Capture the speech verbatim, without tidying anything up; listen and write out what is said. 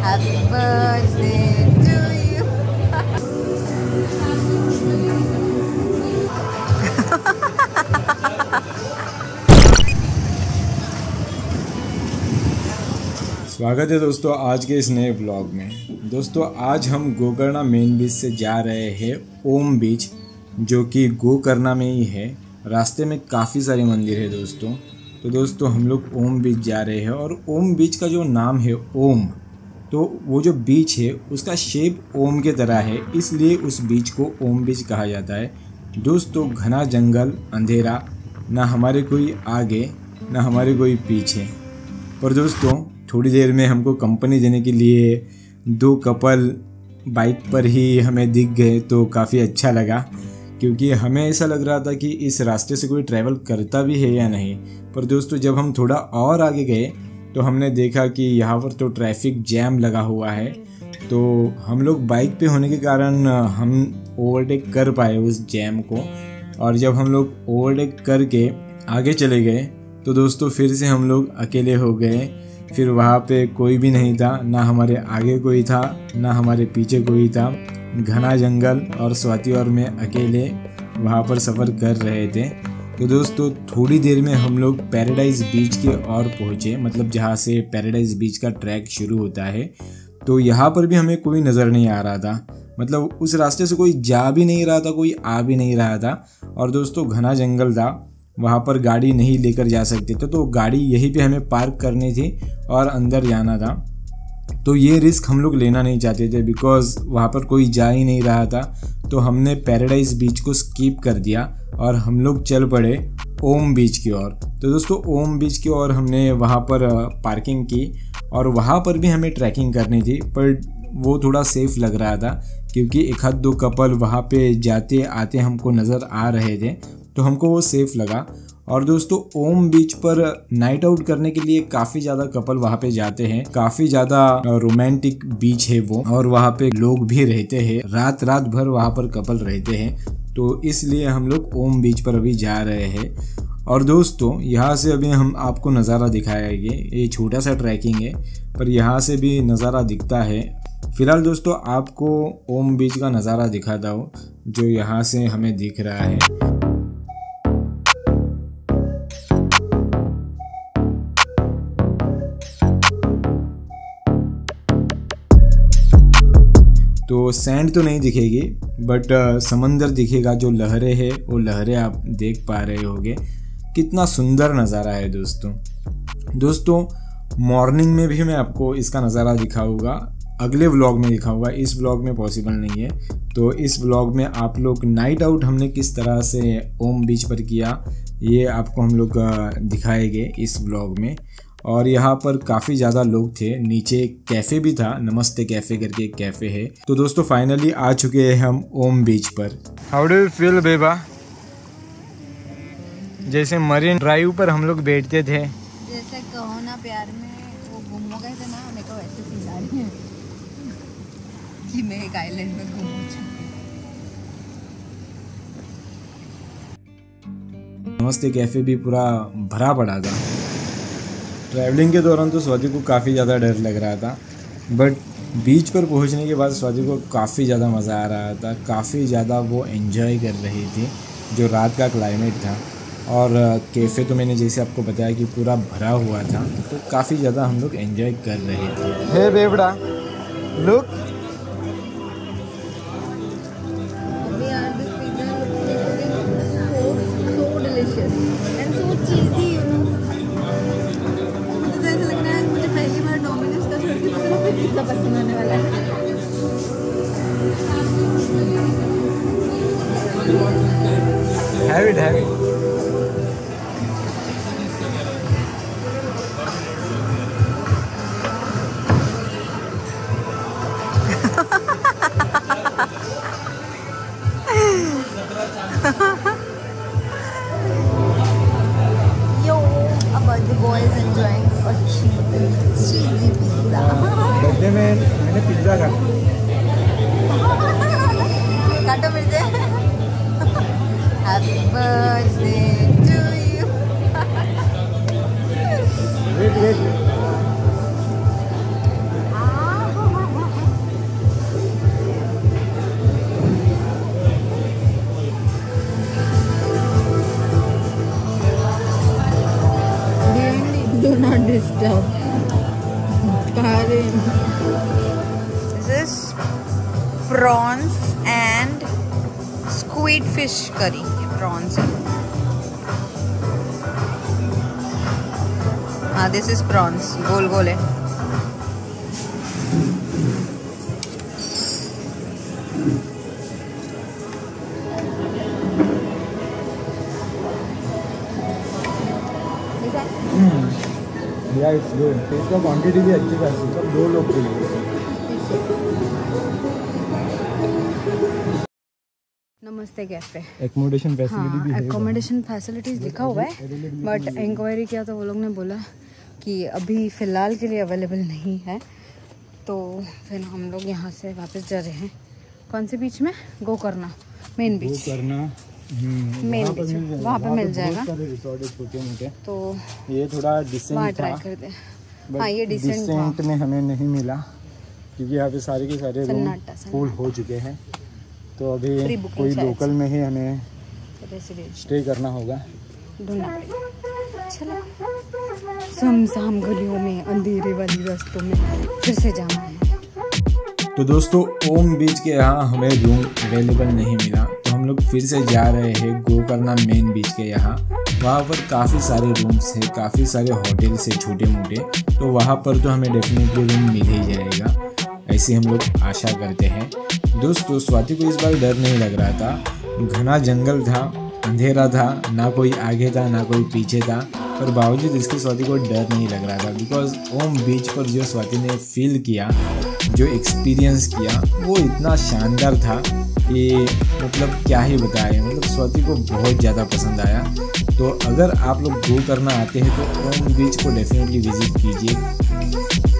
Happy birthday to you. स्वागत है दोस्तों आज के इस नए व्लॉग में। दोस्तों आज हम गोकर्णा मेन बीच से जा रहे हैं ओम बीच, जो कि गोकर्णा में ही है। रास्ते में काफ़ी सारे मंदिर है दोस्तों। तो दोस्तों हम लोग ओम बीच जा रहे हैं और ओम बीच का जो नाम है ओम, तो वो जो बीच है उसका शेप ओम के तरह है, इसलिए उस बीच को ओम बीच कहा जाता है। दोस्तों घना जंगल, अंधेरा, ना हमारे कोई आगे ना हमारे कोई पीछे। पर दोस्तों थोड़ी देर में हमको कंपनी देने के लिए दो कपल बाइक पर ही हमें दिख गए, तो काफ़ी अच्छा लगा, क्योंकि हमें ऐसा लग रहा था कि इस रास्ते से कोई ट्रैवल करता भी है या नहीं। पर दोस्तों जब हम थोड़ा और आगे गए तो हमने देखा कि यहाँ पर तो ट्रैफिक जैम लगा हुआ है। तो हम लोग बाइक पे होने के कारण हम ओवरटेक कर पाए उस जैम को, और जब हम लोग ओवरटेक करके आगे चले गए तो दोस्तों फिर से हम लोग अकेले हो गए। फिर वहाँ पे कोई भी नहीं था, ना हमारे आगे कोई था ना हमारे पीछे कोई था। घना जंगल और स्वाति और मैं अकेले वहाँ पर सफ़र कर रहे थे। तो दोस्तों थोड़ी देर में हम लोग पैराडाइज बीच के और पहुँचे, मतलब जहाँ से पैराडाइज बीच का ट्रैक शुरू होता है। तो यहाँ पर भी हमें कोई नज़र नहीं आ रहा था, मतलब उस रास्ते से कोई जा भी नहीं रहा था, कोई आ भी नहीं रहा था। और दोस्तों घना जंगल था, वहाँ पर गाड़ी नहीं लेकर जा सकते थे, तो गाड़ी यहीं पे हमें पार्क करनी थी और अंदर जाना था। तो ये रिस्क हम लोग लेना नहीं चाहते थे, बिकॉज़ वहाँ पर कोई जा ही नहीं रहा था। तो हमने पैराडाइज बीच को स्किप कर दिया और हम लोग चल पड़े ओम बीच की ओर। तो दोस्तों ओम बीच की ओर हमने वहाँ पर पार्किंग की और वहाँ पर भी हमें ट्रैकिंग करनी थी, पर वो थोड़ा सेफ़ लग रहा था, क्योंकि एक आध दो कपल वहाँ पे जाते आते हमको नज़र आ रहे थे, तो हमको वो सेफ़ लगा। और दोस्तों ओम बीच पर नाइट आउट करने के लिए काफ़ी ज़्यादा कपल वहाँ पे जाते हैं। काफ़ी ज़्यादा रोमांटिक बीच है वो, और वहाँ पे लोग भी रहते हैं, रात रात भर वहाँ पर कपल रहते हैं। तो इसलिए हम लोग ओम बीच पर अभी जा रहे हैं। और दोस्तों यहाँ से अभी हम आपको नज़ारा दिखाएंगे। ये छोटा सा ट्रैकिंग है, पर यहाँ से भी नज़ारा दिखता है। फिलहाल दोस्तों आपको ओम बीच का नज़ारा दिखाता हूँ, जो यहाँ से हमें दिख रहा है। तो सैंड तो नहीं दिखेगी, बट समंदर दिखेगा। जो लहरें हैं वो लहरें आप देख पा रहे होगे। कितना सुंदर नज़ारा है दोस्तों। दोस्तों मॉर्निंग में भी मैं आपको इसका नज़ारा दिखाऊंगा, अगले व्लॉग में दिखाऊंगा। इस व्लॉग में पॉसिबल नहीं है, तो इस व्लॉग में आप लोग नाइट आउट हमने किस तरह से ओम बीच पर किया, ये आपको हम लोग दिखाएंगे इस व्लॉग में। और यहाँ पर काफ़ी ज़्यादा लोग थे। नीचे कैफ़े भी था, नमस्ते कैफ़े करके एक कैफ़े है। तो दोस्तों फाइनली आ चुके हैं हम ओम बीच पर। हाउ डू यू फील बेबा? जैसे मरीन ड्राइव पर हम लोग बैठते थे, जैसे कहो ना प्यार में वो घूमो गए थे ना, मेरे को वैसे फील आ रही है कि मैं एक आइलैंड में घूमूं। नमस्ते कैफ़े भी पूरा भरा पड़ा था। ट्रैवलिंग के दौरान तो स्वाति को काफ़ी ज़्यादा डर लग रहा था, बट बीच पर पहुंचने के बाद स्वाति को काफ़ी ज़्यादा मज़ा आ रहा था। काफ़ी ज़्यादा वो एंजॉय कर रही थी जो रात का क्लाइमेट था। और कैफ़े तो मैंने जैसे आपको बताया कि पूरा भरा हुआ था, तो काफ़ी ज़्यादा हम लोग एंजॉय कर रहे थे। हे बेवड़ा लुक, पसंद आने वाला है। Have it, have it. Yo, about the boys enjoying a cheesy, cheesy pizza. Birthday में मैंने पिज्ज़ा खाया। काटो मिर्चे। Happy birthday to you. Wait wait Ah. जाओ। This is prawns and squid fish curry. ये प्रॉन्स है। हाँ, दिस इज प्रॉन्स, गोल गोल है। या इट्स गुड। इसका क्वांटिटी भी अच्छी खासी, सब दो लोग के लिए। नमस्ते कैफे। एकोमोडेशन फैसिलिटी भी है। एकोमोडेशन फैसिलिटीज़ लिखा हुआ है, बट इंक्वायरी किया तो वो लोग ने बोला कि अभी फ़िलहाल के लिए अवेलेबल नहीं है। तो फिर हम लोग यहाँ से वापस जा रहे हैं। कौन से बीच में? Gokarna main beach. Gokarna main beach, वहाँ पे मिल जाएगा। छोटे मोटे, तो ये थोड़ा डिसेंट वहाँ ट्राई करते हैं। हाँ, ये डिसेंट में हमें नहीं मिला क्योंकि यहाँ पे सारे के सारे रूम फुल हो चुके हैं। तो अभी कोई लोकल में ही हमें स्टे करना होगा, ढूंढना पड़ेगा। चलो, सुनसान गलियों में, अंधेरे वाली रास्तों में फिर से जाना है। तो दोस्तों, ओम बीच के यहाँ हमें रूम अवेलेबल नहीं मिला, तो हम लोग फिर से जा रहे हैं गोकर्णा मेन बीच के यहाँ। वहाँ पर काफ़ी सारे रूम्स हैं, काफ़ी सारे होटल्स हैं छोटे मोटे, तो वहाँ पर तो हमें डेफिनेटली रूम मिल ही जाएगा, ऐसी हम लोग आशा करते हैं। दोस्तों, स्वाति को इस बार डर नहीं लग रहा था। घना जंगल था, अंधेरा था, ना कोई आगे था ना कोई पीछे था, पर बावजूद इसके स्वाति को डर नहीं लग रहा था। बिकॉज ओम बीच पर जो स्वाति ने फील किया, जो एक्सपीरियंस किया, वो इतना शानदार था कि मतलब क्या ही बताएं। मतलब स्वाति को बहुत ज़्यादा पसंद आया। तो अगर आप लोग गोकर्णा आते हैं तो ओम बीच को डेफिनेटली विजिट कीजिए।